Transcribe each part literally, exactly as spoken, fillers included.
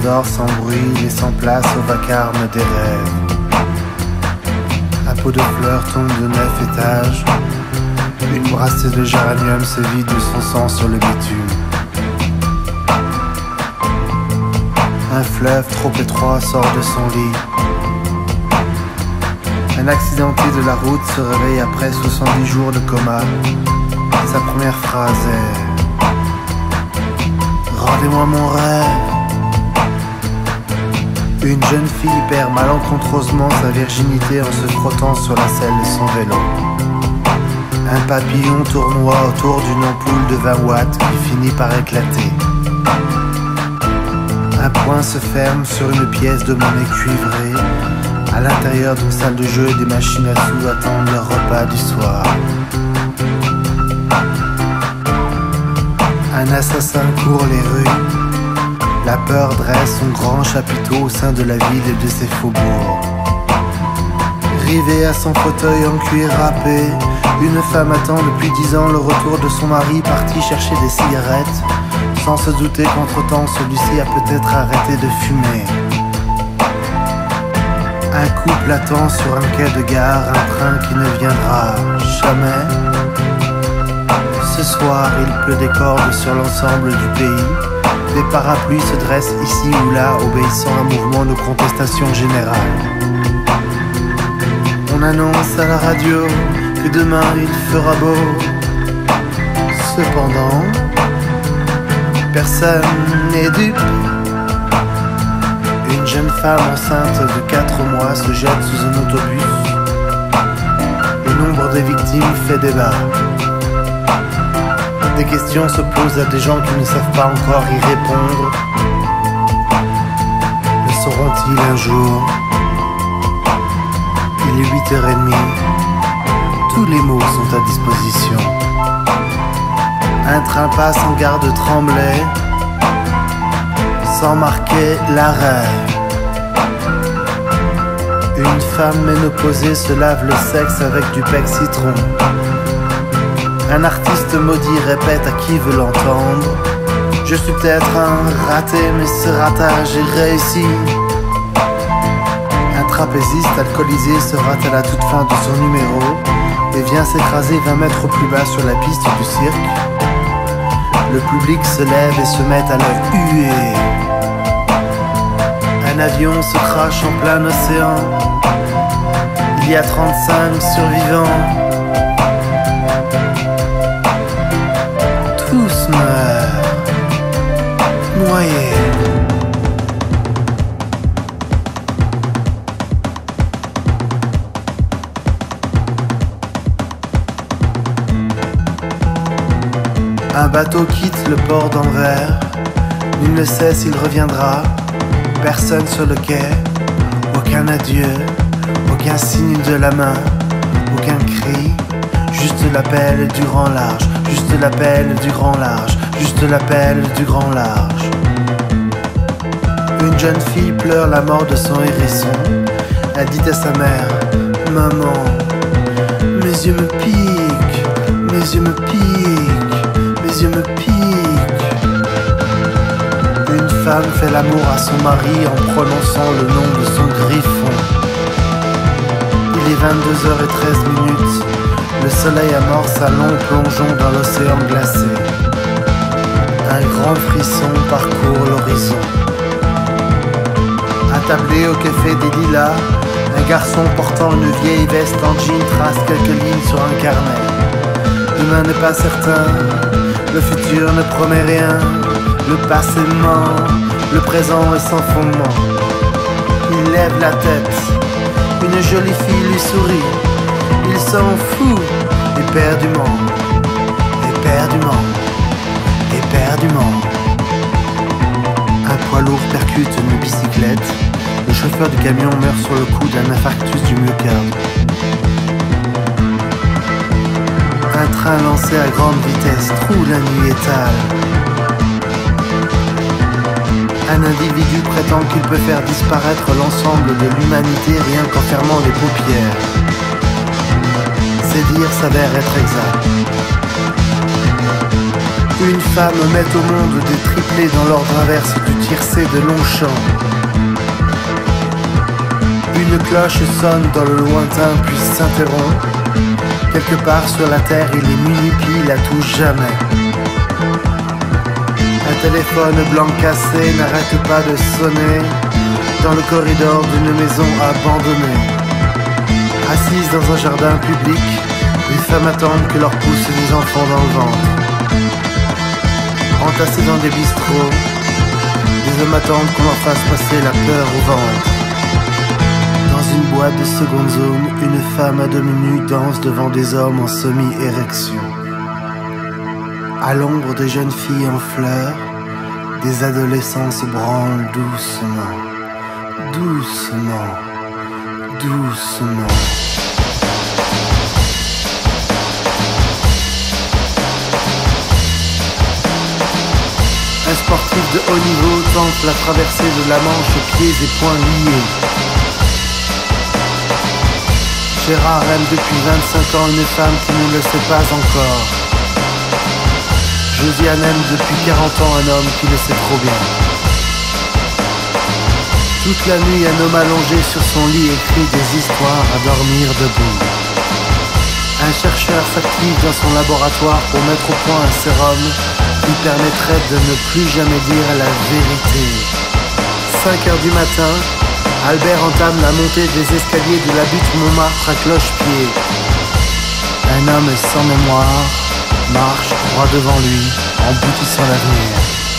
s'endort sans bruit, laissant place au vacarme des rêves. Un pot de fleurs tombe de neuf étages. Une brassée de géranium se vide de son sang sur le bitume. Un fleuve trop étroit sort de son lit. Un accidenté de la route se réveille après soixante-dix jours de coma. Sa première phrase est: rendez-moi mon rêve. Une jeune fille perd malencontreusement sa virginité en se frottant sur la selle de son vélo. Un papillon tournoie autour d'une ampoule de vingt watts qui finit par éclater. Un poing se ferme sur une pièce de monnaie cuivrée. À l'intérieur d'une salle de jeu, des machines à sous attendent leur repas du soir. Un assassin court les rues. La peur dresse son grand chapiteau au sein de la ville et de ses faubourgs. Rivée à son fauteuil en cuir râpé, une femme attend depuis dix ans le retour de son mari parti chercher des cigarettes, sans se douter qu'entre-temps celui-ci a peut-être arrêté de fumer. Un couple attend sur un quai de gare un train qui ne viendra jamais. Ce soir, il pleut des cordes sur l'ensemble du pays. Des parapluies se dressent ici ou là, obéissant à un mouvement de contestation générale. On annonce à la radio que demain il fera beau. Cependant, personne n'est dupe. Une jeune femme enceinte de quatre mois se jette sous un autobus. Le nombre des victimes fait débat. Des questions se posent à des gens qui ne savent pas encore y répondre. Le sauront-ils un jour? Il est huit heures trente. Tous les mots sont à disposition. Un train passe en gare de Tremblay, sans marquer l'arrêt. Une femme ménopausée se lave le sexe avec du pec citron. Un artiste maudit répète à qui veut l'entendre: je suis peut-être un raté, mais ce ratage est réussi. Un trapéziste alcoolisé se rate à la toute fin de son numéro et vient s'écraser vingt mètres plus bas sur la piste du cirque. Le public se lève et se met à le huer. Un avion se crache en plein océan. Il y a trente-cinq survivants. Tous meurent, noyés. Un bateau quitte le port d'Anvers. Nul ne sait s'il reviendra. Personne sur le quai. Aucun adieu. Aucun signe de la main. Aucun cri. Juste l'appel du grand large. Juste l'appel du grand large. Juste l'appel du grand large. Une jeune fille pleure la mort de son hérisson. Elle dit à sa mère: maman, mes yeux me piquent. Mes yeux me piquent. Mes yeux me piquent. Une femme fait l'amour à son mari en prononçant le nom de son griffon. Il est vingt-deux heures treize minutes. Le soleil amorce un long plongeon dans l'océan glacé. Un grand frisson parcourt l'horizon. Attablé au café des Lilas, un garçon portant une vieille veste en jean trace quelques lignes sur un carnet. Demain n'est pas certain. Le futur ne promet rien, le passé ment, le présent est sans fondement. Il lève la tête, une jolie fille lui sourit. Il s'en fout, éperdument, éperdument, éperdument. Un poids lourd percute une bicyclette. Le chauffeur du camion meurt sur le coup d'un infarctus du myocarde. Un train lancé à grande vitesse troue la nuit étale. Un individu prétend qu'il peut faire disparaître l'ensemble de l'humanité rien qu'en fermant les paupières. Ses dires s'avèrent être exacts. Une femme met au monde des triplés dans l'ordre inverse du tiercé de Longchamp. Une cloche sonne dans le lointain puis s'interrompt. Quelque part sur la terre, il est minuit qui la touche jamais. Un téléphone blanc cassé n'arrête pas de sonner dans le corridor d'une maison abandonnée. Assises dans un jardin public, les femmes attendent que leur poussent des enfants dans le ventre. Entassés dans des bistrots, les hommes attendent qu'on leur fasse passer la peur au ventre. Dans une boîte de seconde zone, une femme à demi nue danse devant des hommes en semi-érection. À l'ombre des jeunes filles en fleurs, des adolescents se branlent doucement, doucement, doucement. Un sportif de haut niveau tente la traversée de la Manche aux pieds et poings liés. Gérard aime depuis vingt-cinq ans une femme qui ne le sait pas encore. Josiane aime depuis quarante ans un homme qui le sait trop bien. Toute la nuit, un homme allongé sur son lit écrit des histoires à dormir debout. Un chercheur s'active dans son laboratoire pour mettre au point un sérum qui permettrait de ne plus jamais dire la vérité. cinq heures du matin, Albert entame la montée des escaliers de la butte Montmartre à cloche-pied. Un homme sans mémoire marche droit devant lui, emboutissant l'avenir.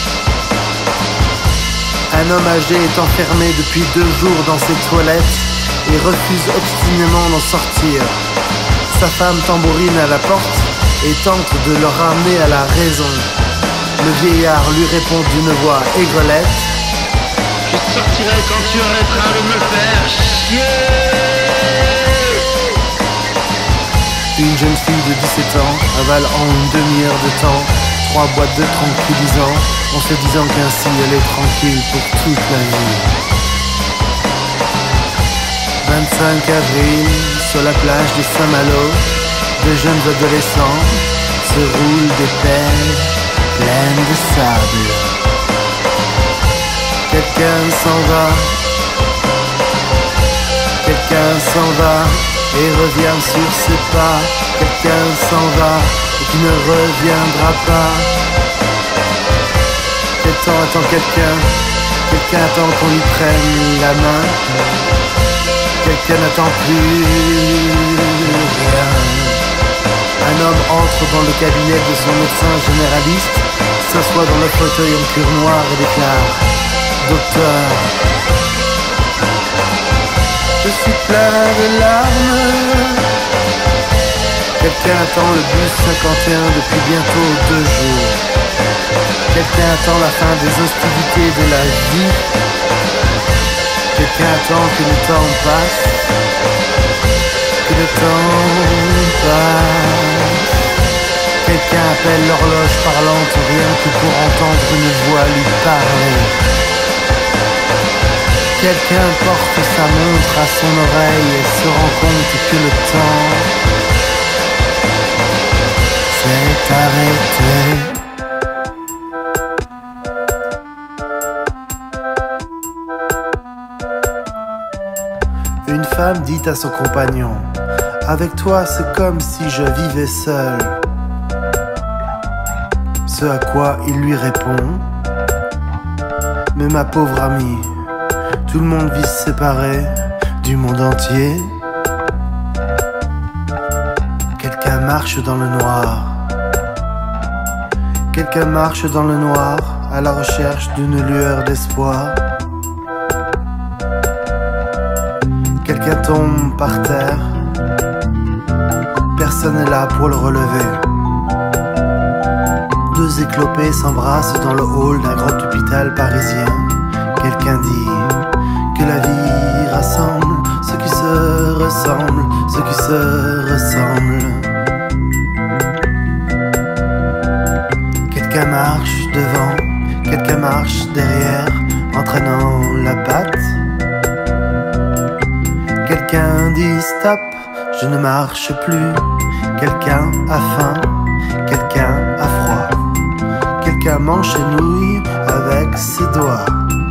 Un homme âgé est enfermé depuis deux jours dans ses toilettes et refuse obstinément d'en sortir. Sa femme tambourine à la porte et tente de le ramener à la raison. Le vieillard lui répond d'une voix aigrelette: je sortirai quand tu arrêteras de me faire chier. Une jeune fille de dix-sept ans avale en une demi-heure de temps trois boîtes de tranquillisants en se disant qu'ainsi elle est tranquille pour toute la vie. vingt-cinq avril, sur la plage de Saint-Malo, de jeunes adolescents se roulent des pelles pleines de sable. Quelqu'un s'en va, quelqu'un s'en va et revient sur ses pas. Quelqu'un s'en va et qui ne reviendra pas. Quel temps attend quelqu'un? Quelqu'un attend qu'on lui prenne la main. Quelqu'un n'attend plus rien. Un homme entre dans le cabinet de son médecin généraliste, s'assoit dans le fauteuil en cuir noir et déclare: docteur, je suis plein de larmes. Quelqu'un attend le bus cinquante et un depuis bientôt deux jours. Quelqu'un attend la fin des hostilités de la vie. Quelqu'un attend que le temps passe, que le temps passe. Quelqu'un appelle l'horloge parlante rien que pour entendre une voix lui parler. Quelqu'un porte sa montre à son oreille et se rend compte que le temps s'est arrêté. Une femme dit à son compagnon: avec toi c'est comme si je vivais seul. Ce à quoi il lui répond: mais ma pauvre amie, tout le monde vit séparé du monde entier. Quelqu'un marche dans le noir. Quelqu'un marche dans le noir à la recherche d'une lueur d'espoir. Quelqu'un tombe par terre. Personne n'est là pour le relever. Deux éclopés s'embrassent dans le hall d'un grand hôpital parisien. Quelqu'un dit que la vie rassemble ceux qui se ressemblent, ceux qui se ressemblent. Quelqu'un marche devant, quelqu'un marche derrière, entraînant la patte. Quelqu'un dit stop, je ne marche plus. Quelqu'un a faim, quelqu'un a froid. avec ses doigts.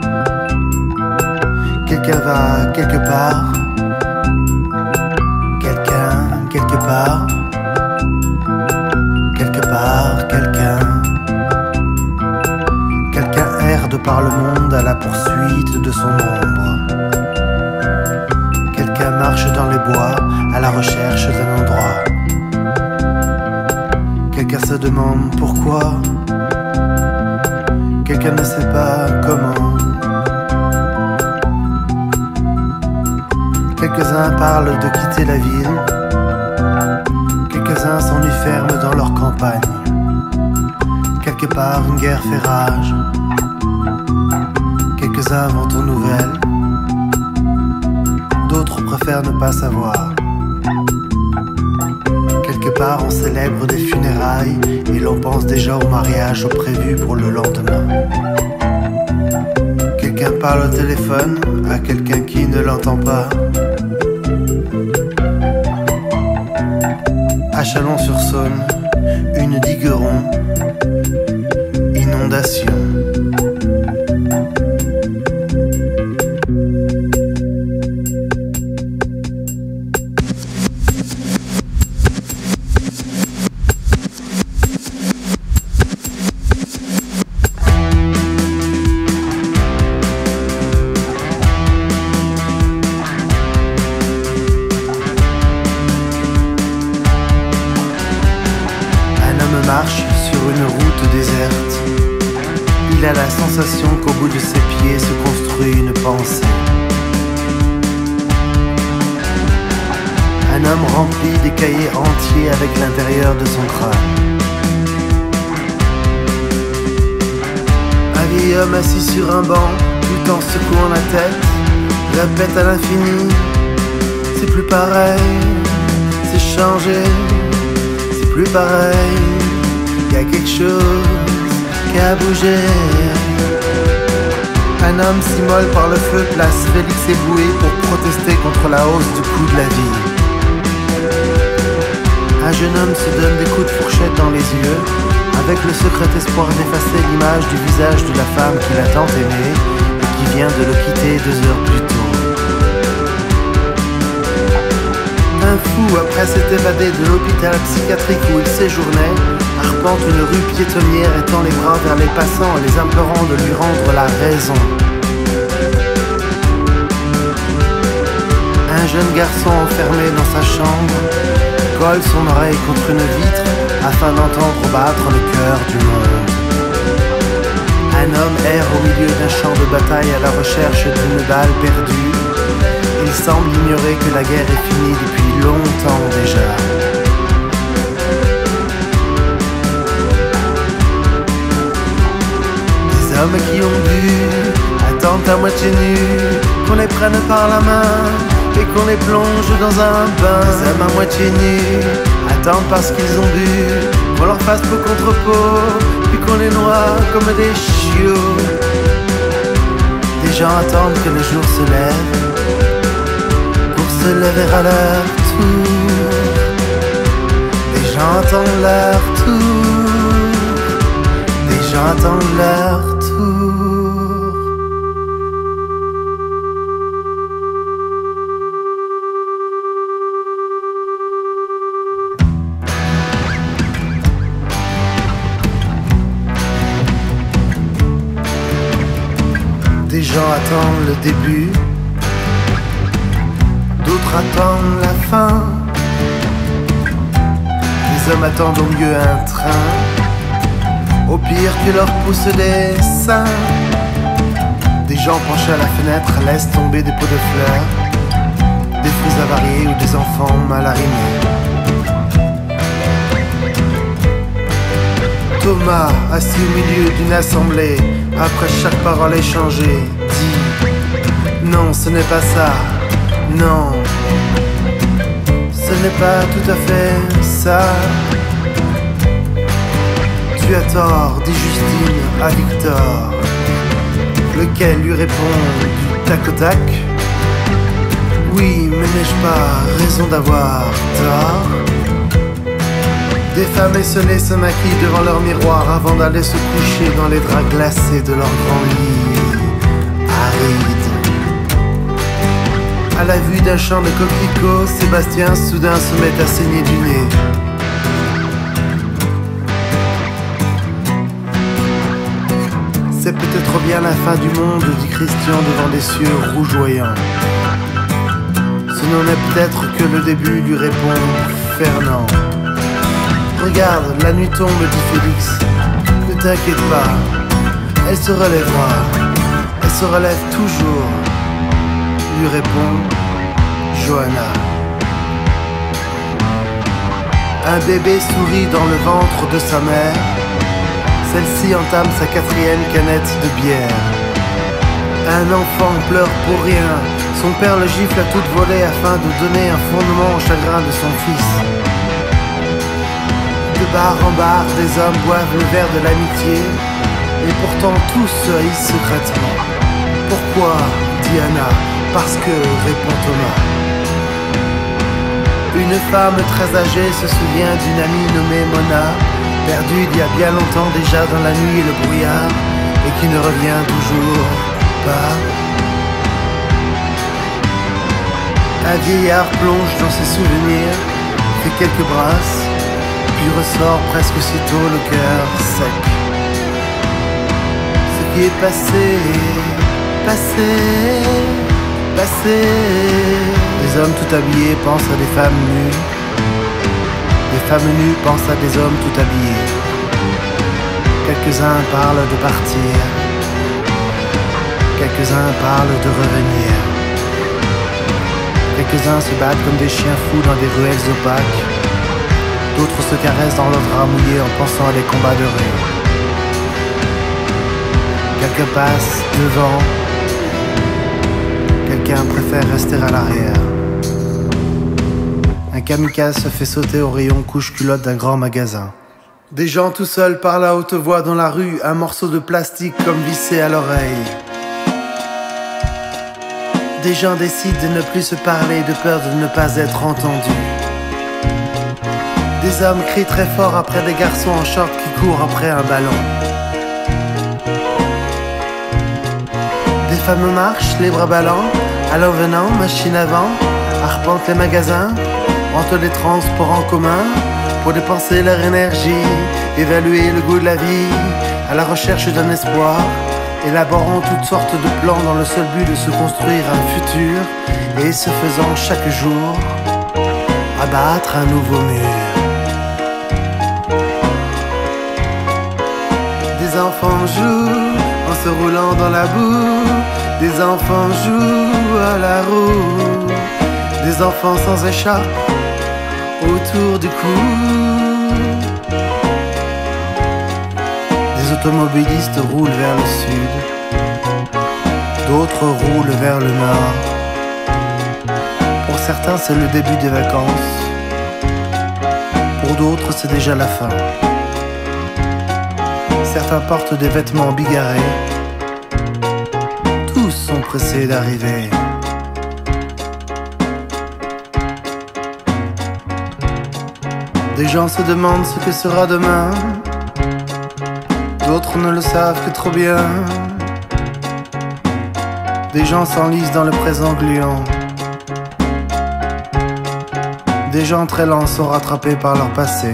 Quelqu'un va quelque part. Quelqu'un quelque part. Quelque part, quelqu'un. Quelqu'un erre de par le monde à la poursuite de son ombre. Quelqu'un marche dans les bois à la recherche d'un endroit. Quelqu'un se demande pourquoi. Quelqu'un ne sait pas comment. Quelques-uns parlent de quitter la ville. Quelques-uns s'ennuient fermes dans leur campagne. Quelque part une guerre fait rage. Quelques-uns vont aux nouvelles. D'autres préfèrent ne pas savoir. Quelque part on célèbre des funérailles et l'on pense déjà au mariage prévu pour le lendemain. Quelqu'un parle au téléphone à quelqu'un qui ne l'entend pas. À Chalon-sur-Saône, une digue ronde, inondation. Marche sur une route déserte. Il a la sensation qu'au bout de ses pieds se construit une pensée. Un homme rempli des cahiers entiers avec l'intérieur de son crâne. Un vieil homme assis sur un banc, tout en secouant la tête, répète à l'infini: c'est plus pareil, c'est changé, c'est plus pareil. Y a quelque chose qui a bougé. Un homme s'immole par le feu, place Félix Éboué pour protester contre la hausse du coût de la vie. Un jeune homme se donne des coups de fourchette dans les yeux, avec le secret espoir d'effacer l'image du visage de la femme qu'il a tant aimée et qui vient de le quitter deux heures plus tôt. Un fou, après s'être évadé de l'hôpital psychiatrique où il séjournait, arpente une rue piétonnière et tend les bras vers les passants en les implorant de lui rendre la raison. Un jeune garçon enfermé dans sa chambre colle son oreille contre une vitre afin d'entendre battre le cœur du monde. Un homme erre au milieu d'un champ de bataille à la recherche d'une balle perdue. Il semble ignorer que la guerre est finie depuis longtemps déjà. Hommes qui ont bu, attendent à moitié nus, qu'on les prenne par la main et qu'on les plonge dans un bain. Des hommes à moitié nus, attendent parce qu'ils ont bu, qu'on leur fasse peau contre peau, puis qu'on les noie comme des chiots. Des gens attendent que le jour se lève, pour se lever à leur tour. Des gens attendent leur tour, des gens attendent leur tour. Des gens attendent le début, d'autres attendent la fin. Les hommes attendent au mieux un train, au pire que leur poussent des seins. Des gens penchés à la fenêtre laissent tomber des pots de fleurs, des fruits avariés ou des enfants mal arrimés. Thomas, assis au milieu d'une assemblée, après chaque parole échangée, dit: non, ce n'est pas ça, non, ce n'est pas tout à fait ça. Tu as tort, dit Justine à Victor, lequel lui répond du tac au tac: oui, mais n'ai-je pas raison d'avoir tort? Des femmes esselées se maquillent devant leur miroir avant d'aller se coucher dans les draps glacés de leur grand lit aride. À la vue d'un champ de coquelicots, Sébastien soudain se met à saigner du nez. C'est peut-être bien la fin du monde, dit Christian devant des cieux rougeoyants. Ce n'en est peut-être que le début, lui répond Fernand. Regarde, la nuit tombe, dit Félix. Ne t'inquiète pas, elle se relèvera. Elle se relève toujours, lui répond Johanna. Un bébé sourit dans le ventre de sa mère. Celle-ci entame sa quatrième canette de bière. Un enfant pleure pour rien. Son père le gifle à toute volée afin de donner un fondement au chagrin de son fils. De bar en bar, des hommes boivent le verre de l'amitié. Et pourtant tous se haïssent secrètement. Pourquoi, dit Anna. Parce que, répond Thomas. Une femme très âgée se souvient d'une amie nommée Mona, perdue il y a bien longtemps déjà dans la nuit et le brouillard, et qui ne revient toujours pas. Un vieillard plonge dans ses souvenirs, fait quelques brasses, puis ressort presque aussitôt le cœur sec. Ce qui est passé, passé, passé. Des hommes tout habillés pensent à des femmes nues. Des femmes nues pensent à des hommes tout habillés. Quelques-uns parlent de partir. Quelques-uns parlent de revenir. Quelques-uns se battent comme des chiens fous dans des ruelles opaques. D'autres se caressent dans leurs draps mouillés en pensant à des combats de rue. Quelqu'un passe devant. Quelqu'un préfère rester à l'arrière. Un kamikaze se fait sauter au rayon couche-culotte d'un grand magasin. Des gens tout seuls parlent à haute voix dans la rue, un morceau de plastique comme vissé à l'oreille. Des gens décident de ne plus se parler de peur de ne pas être entendus. Des hommes crient très fort après des garçons en short qui courent après un ballon. Des femmes marchent, les bras ballants, allant venant, machine avant, arpentent les magasins, entre les transports en commun, pour dépenser leur énergie, évaluer le goût de la vie, à la recherche d'un espoir, élaborant toutes sortes de plans dans le seul but de se construire un futur, et se faisant chaque jour abattre un nouveau mur. Des enfants jouent en se roulant dans la boue, des enfants jouent à la roue, des enfants sans écharpe autour du cou. Des automobilistes roulent vers le sud, d'autres roulent vers le nord. Pour certains c'est le début des vacances, pour d'autres c'est déjà la fin. Certains portent des vêtements bigarrés, tous sont pressés d'arriver. Des gens se demandent ce que sera demain, d'autres ne le savent que trop bien. Des gens s'enlisent dans le présent gluant. Des gens très lents sont rattrapés par leur passé.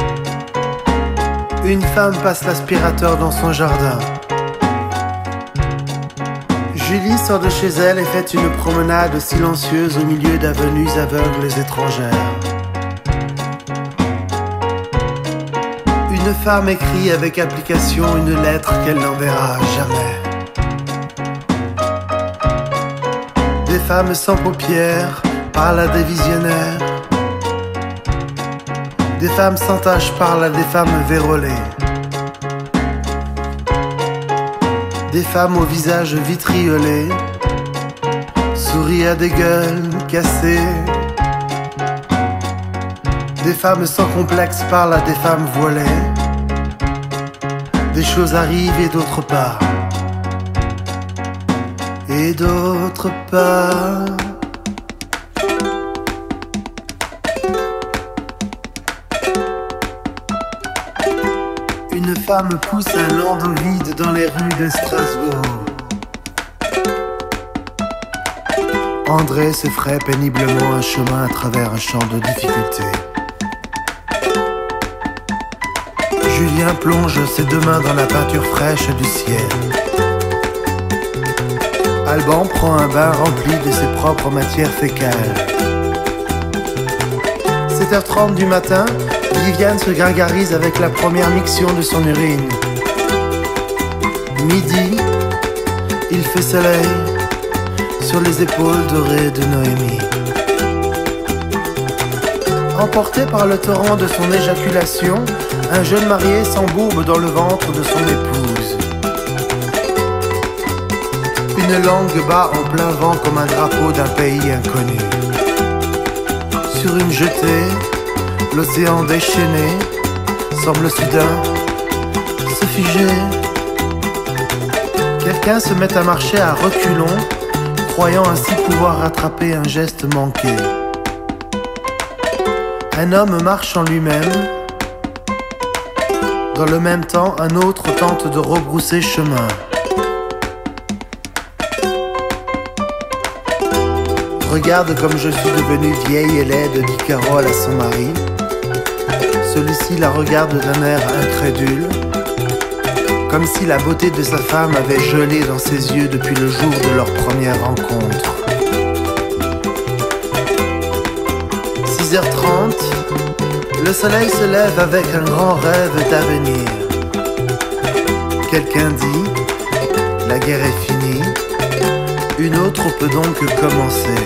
Une femme passe l'aspirateur dans son jardin. Julie sort de chez elle et fait une promenade silencieuse au milieu d'avenues aveugles et étrangères. Une femme écrit avec application une lettre qu'elle n'enverra jamais. Des femmes sans paupières parlent à des visionnaires. Des femmes sans taches parlent à des femmes vérolées. Des femmes au visage vitriolé sourient à des gueules cassées. Des femmes sans complexe parlent à des femmes voilées. Des choses arrivent et d'autres pas. Et d'autres pas. Une femme pousse un landau vide dans les rues de Strasbourg. André se ferait péniblement un chemin à travers un champ de difficultés. Julien plonge ses deux mains dans la peinture fraîche du ciel. Alban prend un bain rempli de ses propres matières fécales. sept heures trente du matin, Viviane se gargarise avec la première miction de son urine. Midi, il fait soleil sur les épaules dorées de Noémie. Emporté par le torrent de son éjaculation, un jeune marié s'embourbe dans le ventre de son épouse. Une langue bat en plein vent comme un drapeau d'un pays inconnu. Sur une jetée, l'océan déchaîné semble soudain se figer. Quelqu'un se met à marcher à reculons, croyant ainsi pouvoir rattraper un geste manqué. Un homme marche en lui-même. Dans le même temps, un autre tente de rebrousser chemin. Regarde comme je suis devenue vieille et laide, dit Carole à son mari. Celui-ci la regarde d'un air incrédule, comme si la beauté de sa femme avait gelé dans ses yeux depuis le jour de leur première rencontre. six heures trente, le soleil se lève avec un grand rêve d'avenir. Quelqu'un dit, la guerre est finie, une autre peut donc commencer.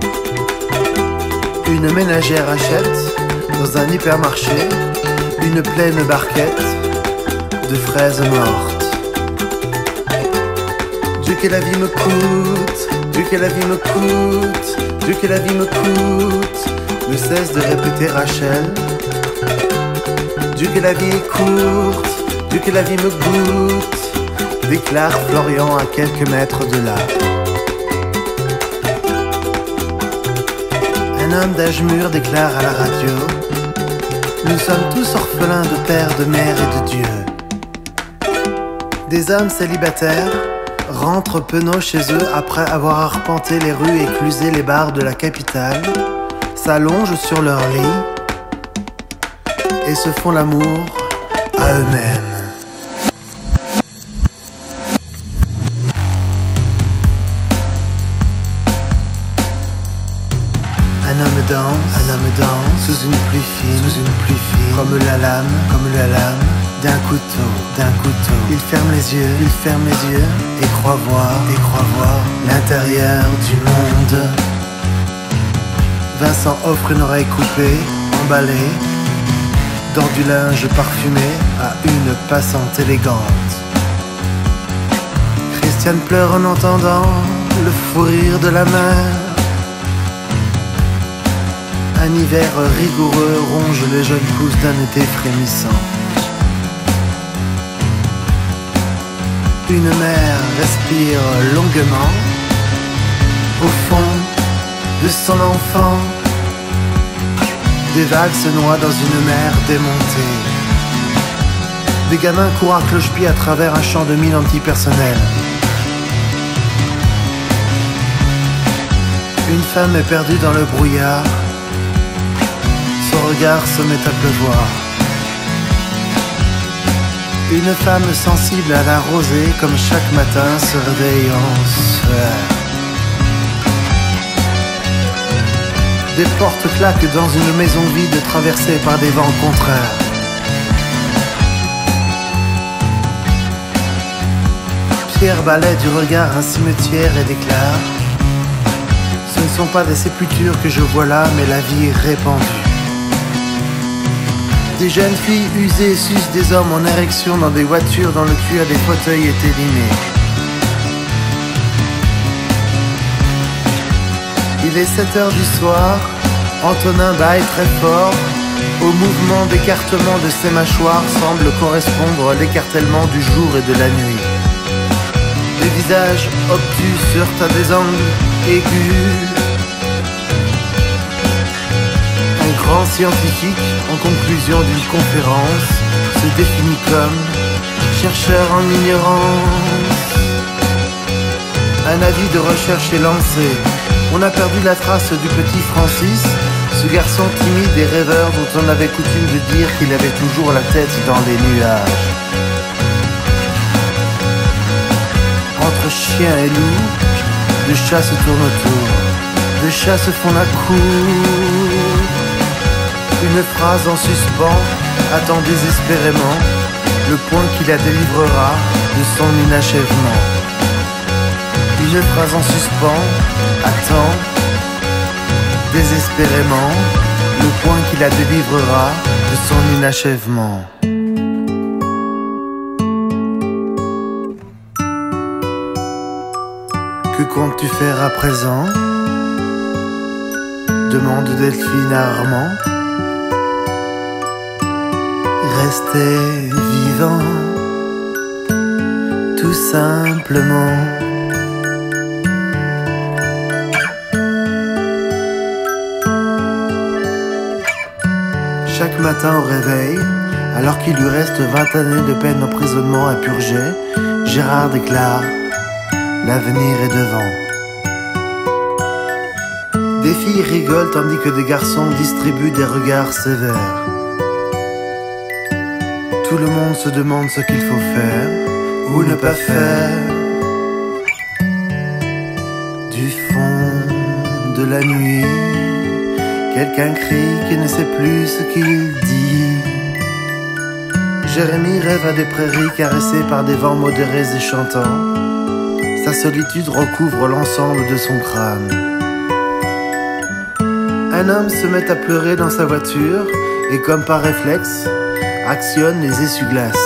Une ménagère achète, dans un hypermarché, une pleine barquette de fraises mortes. Dieu que la vie me coûte, Dieu que la vie me coûte, Dieu que la vie me coûte, ne cesse de répéter Rachel. Dieu que la vie est courte, Dieu que la vie me goûte, déclare Florian à quelques mètres de là. Un homme d'âge mûr déclare à la radio: nous sommes tous orphelins de père, de mère et de Dieu. Des hommes célibataires rentrent penauds chez eux après avoir arpenté les rues et éclusé les bars de la capitale, s'allongent sur leur lit et se font l'amour à eux-mêmes. Un homme danse, un homme danse sous une pluie fine, sous une pluie fine, comme la lame, comme la lame d'un couteau, d'un couteau. Il ferme les yeux, il ferme les yeux et croit voir, et croit voir l'intérieur du monde. Vincent offre une oreille coupée, emballée dans du linge parfumé à une passante élégante. Christiane pleure en entendant le fou rire de la mer. Un hiver rigoureux ronge les jeunes pousses d'un été frémissant. Une mère respire longuement au fond de son enfant. Des vagues se noient dans une mer démontée. Des gamins courent à cloche-pied à travers un champ de mine antipersonnel. Une femme est perdue dans le brouillard. Son regard se met à pleuvoir. Une femme sensible à la rosée, comme chaque matin se réveille en sueur. Des portes claquent dans une maison vide traversée par des vents contraires. Pierre balaie du regard un cimetière et déclare: ce ne sont pas des sépultures que je vois là, mais la vie répandue. Des jeunes filles usées sucent des hommes en érection dans des voitures dont le cul à des fauteuils était limé. Il est sept heures du soir, Antonin baille très fort. Au mouvement d'écartement de ses mâchoires semble correspondre l'écartèlement du jour et de la nuit. Les visages obtus se heurtent à des angles aigus. Un grand scientifique, en conclusion d'une conférence, se définit comme chercheur en ignorance. Un avis de recherche est lancé. On a perdu la trace du petit Francis, ce garçon timide et rêveur dont on avait coutume de dire qu'il avait toujours la tête dans les nuages. Entre chien et loup, de chats se tournent autour, de chats se font la cour. Une phrase en suspens attend désespérément le point qui la délivrera de son inachèvement. Une phrase en suspens attend désespérément le point qui la délivrera de son inachèvement. Que comptes-tu faire à présent? Demande Delphine à Armand. Rester vivant, tout simplement. Chaque matin au réveil, alors qu'il lui reste vingt années de peine d'emprisonnement à purger, Gérard déclare: l'avenir est devant. Des filles rigolent tandis que des garçons distribuent des regards sévères. Tout le monde se demande ce qu'il faut faire ou ne pas faire. Du fond de la nuit, quelqu'un crie qu'il ne sait plus ce qu'il dit. Jérémie rêve à des prairies caressées par des vents modérés et chantants. Sa solitude recouvre l'ensemble de son crâne. Un homme se met à pleurer dans sa voiture et, comme par réflexe, actionne les essuie-glaces.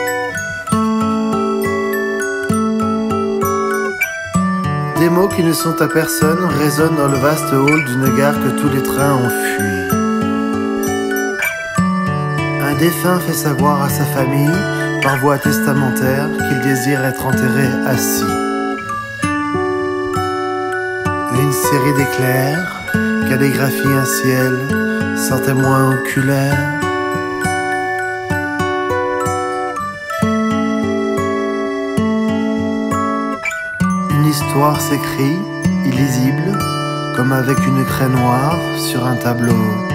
Des mots qui ne sont à personne résonnent dans le vaste hall d'une gare que tous les trains ont fui. Un défunt fait savoir à sa famille, par voie testamentaire, qu'il désire être enterré assis. Une série d'éclairs calligraphie un ciel sans témoin oculaire. Une histoire s'écrit, illisible, comme avec une craie noire sur un tableau.